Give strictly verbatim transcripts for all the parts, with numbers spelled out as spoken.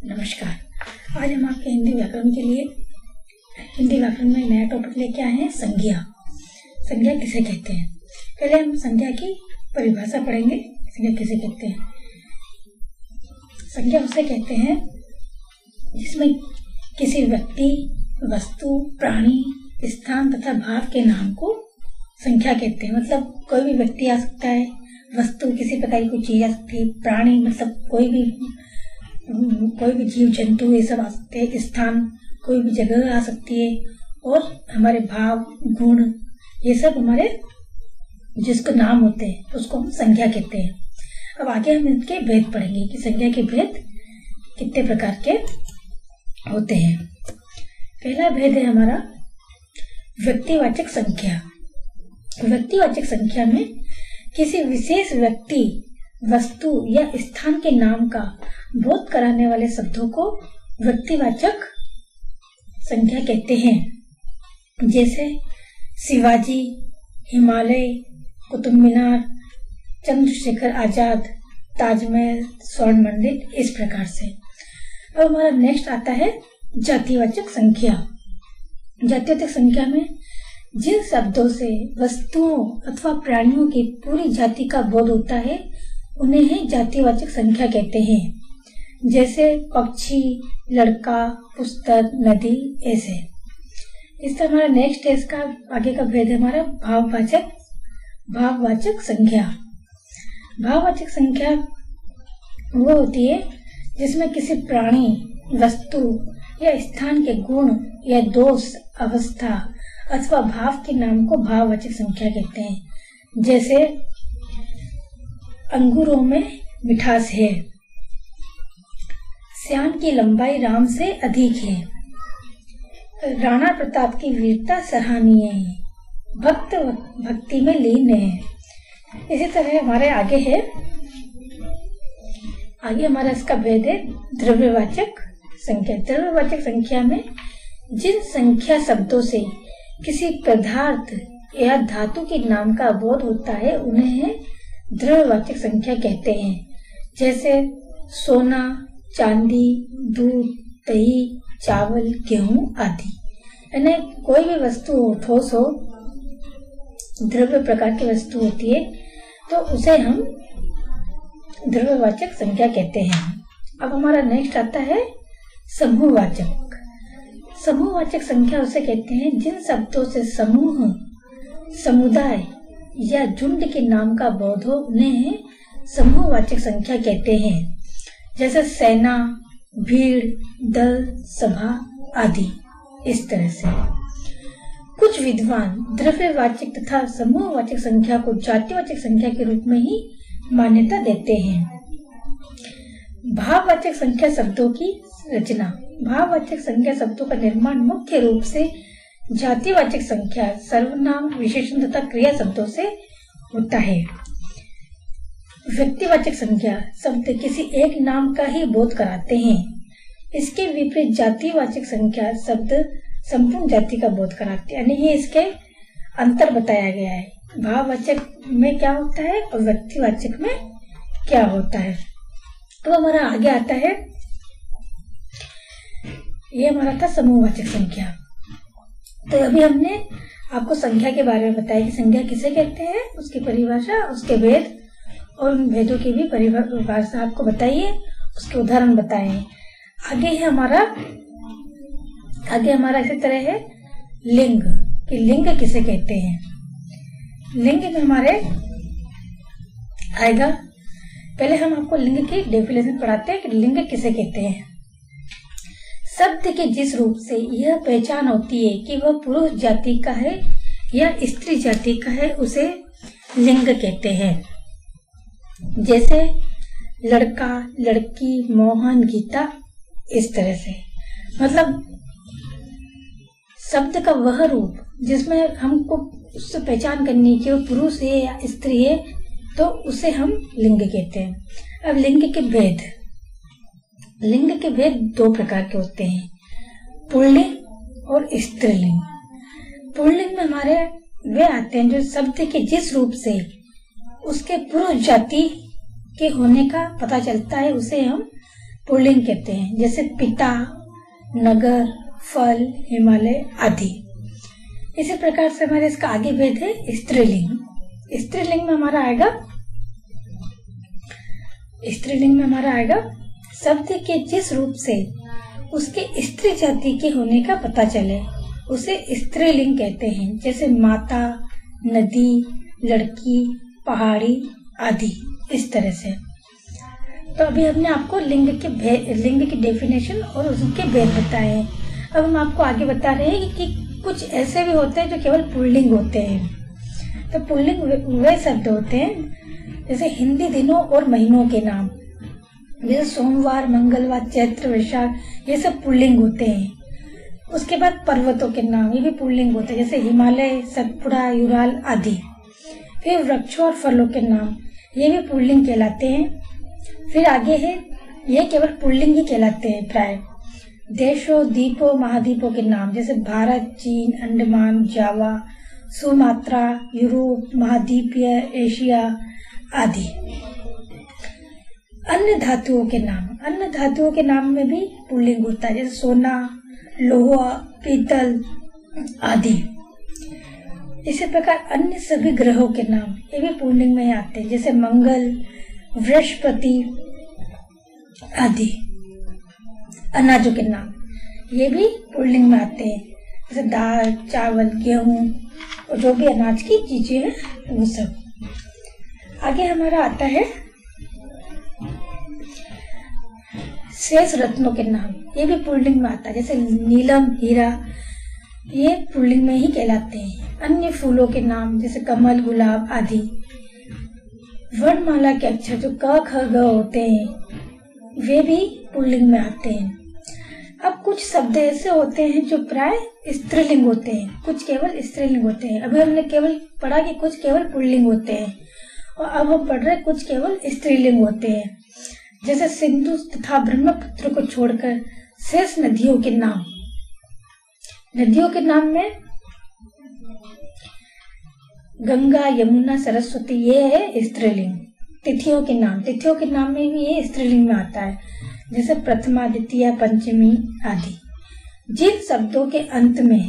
नमस्कार। आज हम आपके हिंदी व्याकरण के लिए हिंदी व्याकरण में नया टॉपिक लेके आए हैं, संज्ञा। संज्ञा किसे कहते हैं? पहले हम संज्ञा की परिभाषा पढ़ेंगे। संज्ञा किसे कहते हैं? संज्ञा उसे कहते हैं जिसमें किसी व्यक्ति, वस्तु, प्राणी, स्थान तथा भाव के नाम को संख्या कहते हैं। मतलब कोई भी व्यक्ति आ सकता है, वस्तु किसी प्रकार की कोई चीज आ सकती है, प्राणी मतलब कोई भी कोई भी जीव जंतु ये सब आ सकते हैं, स्थान कोई भी जगह आ सकती है, और हमारे भाव, गुण ये सब हमारे जिसके नाम होते हैं उसको हम संज्ञा कहते हैं। अब आगे हम इनके भेद पढ़ेंगे कि संज्ञा के भेद कितने प्रकार के होते हैं। पहला भेद है हमारा व्यक्तिवाचक संख्या। व्यक्तिवाचक संख्या में किसी विशेष व्यक्ति, वस्तु या स्थान के नाम का बोध कराने वाले शब्दों को व्यक्तिवाचक संख्या कहते हैं। जैसे शिवाजी, हिमालय, कुतुब मीनार, चंद्रशेखर आजाद, ताजमहल, स्वर्ण मंदिर, इस प्रकार से। अब हमारा नेक्स्ट आता है जातिवाचक संख्या। जातिवाचक संख्या में जिन शब्दों से वस्तुओं अथवा प्राणियों की पूरी जाति का बोध होता है उन्हें ही जातिवाचक संख्या कहते हैं। जैसे पक्षी, लड़का, पुस्तक, नदी, ऐसे। इस तरह हमारा नेक्स्ट है, इसका आगे का भेद है हमारा भाववाचक भाववाचक संख्या। भाववाचक संख्या वो होती है जिसमें किसी प्राणी, वस्तु या स्थान के गुण या दोष, अवस्था अथवा भाव के नाम को भाववाचक संख्या कहते हैं। जैसे अंगूरों में मिठास है, श्याम की लंबाई राम से अधिक है, राणा प्रताप की वीरता सराहनीय है, भक्त भक्ति में लीन है। इसी तरह हमारे आगे है आगे हमारा इसका भेद है द्रव्यवाचक संख्या। द्रव्यवाचक संख्या में जिन संख्या शब्दों से किसी पदार्थ या धातु के नाम का बोध होता है उन्हें द्रव्यवाचक संख्या कहते हैं। जैसे सोना, चांदी, दूध, दही, चावल, गेहूं आदि। यानी कोई भी वस्तु हो, ठोस हो, द्रव्य प्रकार की वस्तु होती है तो उसे हम द्रव्यवाचक संख्या कहते हैं। अब हमारा नेक्स्ट आता है समूहवाचक। समूहवाचक संख्या उसे कहते हैं जिन शब्दों से समूह, समुदाय या झुंड के नाम का बोध हो उन्हें समूहवाचक संख्या कहते हैं। जैसे सेना, भीड़, दल, सभा आदि। इस तरह से कुछ विद्वान द्रव्यवाचक तथा समूहवाचक संख्या को जातिवाचक संख्या के रूप में ही मान्यता देते हैं। भाववाचक संख्या शब्दों की रचना। भाववाचक संख्या शब्दों का निर्माण मुख्य रूप से जातिवाचक संख्या, सर्वनाम, विशेषण तथा क्रिया शब्दों से होता है। व्यक्तिवाचक संख्या शब्द किसी एक नाम का ही बोध कराते हैं। इसके विपरीत जातिवाचक संख्या शब्द संपूर्ण जाति का बोध कराते हैं। यानी ये इसके अंतर बताया गया है, भाववाचक में क्या होता है और व्यक्तिवाचक में क्या होता है। तो हमारा आगे आता है, ये हमारा था समूहवाचक संख्या। तो अभी हमने आपको संख्या के बारे में बताया कि संख्या किसे कहते हैं, उसकी परिभाषा, उसके भेद और उन भेदों की भी परिभाषा आपको बताइए, उसके उदाहरण बताएं। आगे है हमारा आगे हमारा इसी तरह है लिंग, कि लिंग किसे कहते हैं। लिंग में हमारे आएगा, पहले हम आपको लिंग की डेफिनेशन पढ़ाते हैं कि लिंग किसे कहते हैं। शब्द के जिस रूप से यह पहचान होती है कि वह पुरुष जाति का है या स्त्री जाति का है उसे लिंग कहते हैं। जैसे लड़का, लड़की, मोहन, गीता, इस तरह से। मतलब शब्द का वह रूप जिसमें हमको उससे पहचान करनी कि वो पुरुष है या स्त्री है तो उसे हम लिंग कहते हैं। अब लिंग के भेद। लिंग के भेद दो प्रकार के होते हैं, पुल्लिंग और स्त्रीलिंग। पुल्लिंग में हमारे वे आते हैं जो शब्द के जिस रूप से उसके पुरुष जाति के होने का पता चलता है उसे हम पुल्लिंग कहते हैं, जैसे पिता, नगर, फल, हिमालय आदि। इसी प्रकार से हमारे इसका आगे भेद है स्त्रीलिंग। स्त्रीलिंग में हमारा आएगा स्त्रीलिंग में हमारा आएगा शब्द के जिस रूप से उसके स्त्री जाति के होने का पता चले उसे स्त्रीलिंग कहते हैं, जैसे माता, नदी, लड़की, पहाड़ी आदि। इस तरह से तो अभी हमने आपको लिंग के लिंग की डेफिनेशन और उसके भेद बताए हैं। अब हम आपको आगे बता रहे हैं कि, कि कुछ ऐसे भी होते हैं जो केवल पुल्लिंग होते हैं। तो पुल्लिंग वे शब्द होते हैं जैसे हिंदी दिनों और महीनों के नाम, जैसे सोमवार, मंगलवार, चैत्र, वैशाख, ये सब पुल्लिंग होते हैं। उसके बाद पर्वतों के नाम, ये भी पुल्लिंग होते हैं, जैसे हिमालय, सतपुड़ा, यूराल आदि। फिर वृक्षों और फलों के नाम, ये भी पुल्लिंग कहलाते हैं। फिर आगे है, ये केवल पुल्लिंग ही कहलाते हैं प्राय। देशों, द्वीपों, महाद्वीपों के नाम, जैसे भारत, चीन, अंडमान, जावा, सुमात्रा, यूरोप, महाद्वीपीय एशिया आदि। अन्य धातुओं के नाम, अन्य धातुओं के नाम में भी पुल्लिंग होता है, जैसे सोना, लोहा, पीतल आदि। इसी प्रकार अन्य सभी ग्रहों के नाम, ये भी पुल्लिंग में आते हैं, जैसे मंगल, बृहस्पति आदि। अनाजों के नाम, ये भी पुल्लिंग में आते हैं, जैसे दाल, चावल, गेहूं और जो भी अनाज की चीजें हैं वो सब। आगे हमारा आता है शेष रत्नों के नाम, ये भी पुल्लिंग में आता है, जैसे नीलम, हीरा, ये पुल्लिंग में ही कहलाते हैं। अन्य फूलों के नाम, जैसे कमल, गुलाब आदि। वर्णमाला के अक्षर जो क, ख, ग होते हैं, वे भी पुल्लिंग में आते हैं। अब कुछ शब्द ऐसे होते हैं जो प्राय स्त्रीलिंग होते हैं, कुछ केवल स्त्रीलिंग होते हैं। अभी हमने केवल पढ़ा कि कुछ केवल पुल्लिंग होते हैं, और अब हम पढ़ रहे कुछ केवल स्त्रीलिंग होते हैं, जैसे सिंधु तथा ब्रह्मपुत्र को छोड़कर शेष नदियों के नाम। नदियों के नाम में गंगा, यमुना, सरस्वती, ये है स्त्रीलिंग। तिथियों के नाम, तिथियों के नाम में भी ये स्त्रीलिंग में आता है, जैसे प्रथमा, द्वितीया, पंचमी आदि। जिन शब्दों के अंत में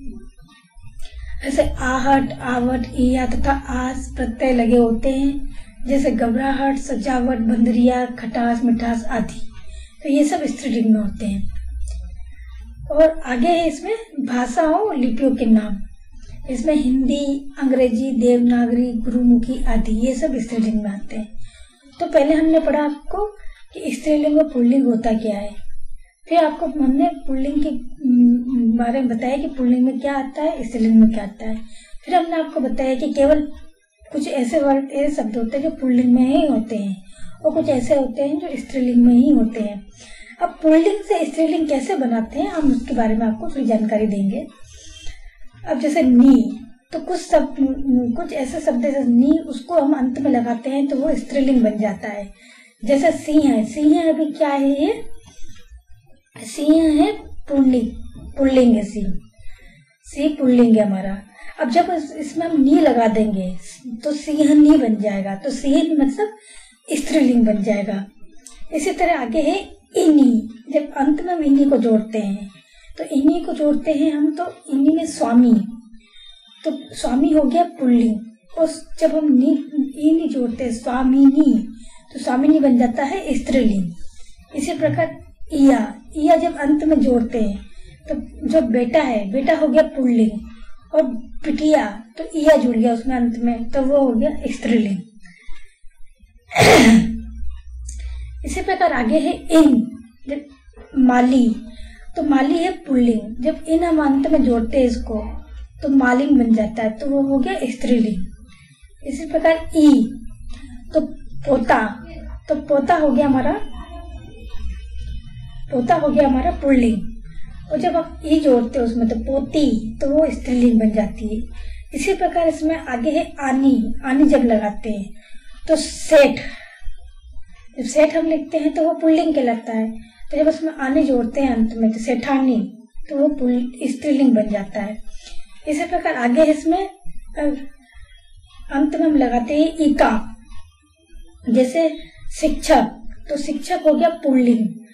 जैसे आहट, आवट, ईया तथा आस प्रत्यय लगे होते हैं, जैसे घबराहट, सजावट, बंदरिया, खटास, मिठास आदि, तो ये सब स्त्रीलिंग में होते हैं। और आगे है इसमें भाषाओं, लिपियों के नाम, इसमें हिंदी, अंग्रेजी, देवनागरी, गुरुमुखी आदि, ये सब स्त्रीलिंग में आते हैं। तो पहले हमने पढ़ा आपको कि स्त्रीलिंग और पुल्लिंग होता क्या है, फिर आपको हमने पुल्लिंग के बारे में बताया कि पुल्लिंग में क्या आता है, स्त्रीलिंग में क्या आता है। फिर हमने आपको बताया कि केवल कुछ ऐसे वर्ड, ऐसे शब्द होते हैं जो पुल्लिंग में ही होते हैं, और कुछ ऐसे होते हैं जो स्त्रीलिंग में ही होते हैं। अब पुल्लिंग से स्त्रीलिंग कैसे बनाते हैं, हम उसके बारे में आपको थोड़ी जानकारी देंगे। अब जैसे नी, तो कुछ शब्द, कुछ ऐसे शब्द जैसे नी, उसको हम अंत में लगाते हैं तो वो स्त्रीलिंग बन जाता है। जैसे सिंह है, सिंह अभी क्या है, ये सिंह है पुल्लिंग, पुल्लिंग है सिंह, सिंह पुल्लिंग है हमारा। अब जब इसमें हम नी लगा देंगे तो सिंहनी बन जाएगा, तो सिंह मतलब स्त्रीलिंग बन जाएगा। इसी तरह आगे है इनी, जब अंत में हम इनी को जोड़ते हैं तो इनी को जोड़ते हैं हम, तो इनी में स्वामी, तो स्वामी हो गया पुल्लिंग। और जब हम नी इनी जोड़ते हैं स्वामिनी, तो स्वामिनी बन जाता है स्त्रीलिंग। इसी प्रकार इया, इया जब अंत में जोड़ते हैं तो जो बेटा है, बेटा हो गया पुल्लिंग, और बिटिया, तो इया जुड़ गया उसमें अंत में, तो वो हो गया स्त्रीलिंग। इसी प्रकार आगे है इन, जब माली, तो माली है पुल्लिंग, जब इन हम अंत में जोड़ते हैं इसको तो मालिंग बन जाता है, तो वो हो गया स्त्रीलिंग। इसी प्रकार ई, तो पोता, तो पोता हो गया हमारा पोता हो गया हमारा पुल्लिंग, और जब आप ई जोड़ते हो उसमें तो पोती, तो वो स्त्रीलिंग बन जाती है। इसी प्रकार इसमें आगे है आनी, आनी जब लगाते हैं तो सेठ, जब सेठ हम लिखते हैं तो वो पुल्लिंग कहलाता है, तो जब उसमें आने जोड़ते हैं अंत में तो सेठानी, तो वो स्त्रीलिंग बन जाता है। इसी प्रकार आगे इसमें अंत में हम लगाते हैं इका, जैसे शिक्षक, तो शिक्षक हो गया पुल्लिंग,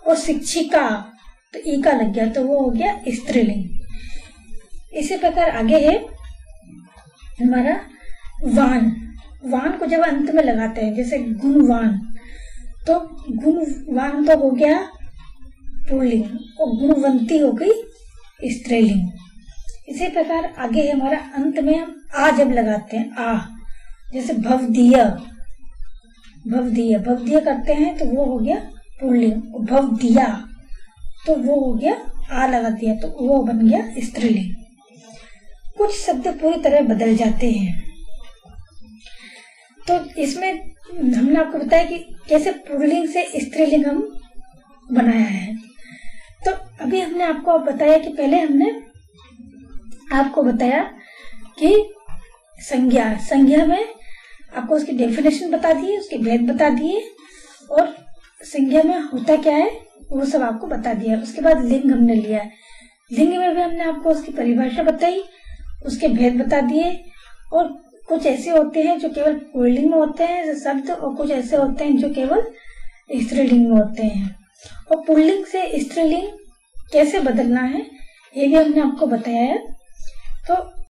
और शिक्षिका, तो ई का लग गया तो वो हो गया स्त्रीलिंग। इसी प्रकार आगे है हमारा वान। वान को जब अंत में लगाते हैं, जैसे गुणवान, तो गुणवान तो हो गया पुल्लिंग और गुणवंती हो गई स्त्रीलिंग। इसी प्रकार आगे है हमारा अंत में हम आ जब लगाते हैं, आ, जैसे भवदीय, भवदीय भवदीय करते हैं तो वो हो गया पुल्लिंग, और भवदिया तो वो हो गया आ लगा दिया तो वो बन गया स्त्रीलिंग। कुछ शब्द पूरी तरह बदल जाते हैं। तो इसमें हमने आपको बताया कि कैसे पुल्लिंग से स्त्रीलिंग हम बनाया है। तो अभी हमने आपको बताया कि पहले हमने आपको बताया कि संज्ञा, संज्ञा में आपको उसकी डेफिनेशन बता दी, उसके भेद बता दिए और संज्ञा में होता क्या है वो सब आपको बता दिया। उसके बाद लिंग हमने लिया, लिंग में भी हमने आपको उसकी परिभाषा बताई, उसके भेद बता दिए। और कुछ ऐसे होते हैं जो केवल पुल्लिंग में होते हैं शब्द, और कुछ ऐसे होते हैं जो केवल स्त्रीलिंग में होते हैं। और पुल्लिंग से स्त्रीलिंग कैसे बदलना है ये भी हमने आपको बताया है। तो